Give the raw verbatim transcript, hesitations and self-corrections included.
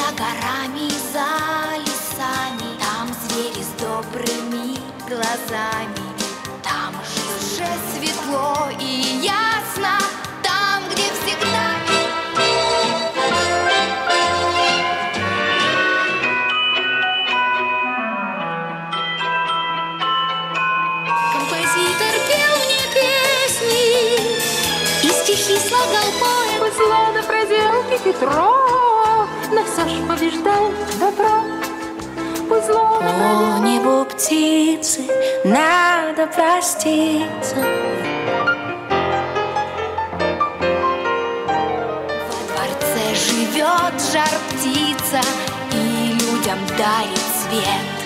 горами, за лесами, там звери с добрыми глазами. Там же светло и ясно, там, где всегда. Композитор пел мне песни и стихи слагал поэт. Зло на проделке хитро, но все ж побеждает добро. Пусть зло на... О, небо птицы, надо проститься. Во дворце живет жар птица и людям дарит свет.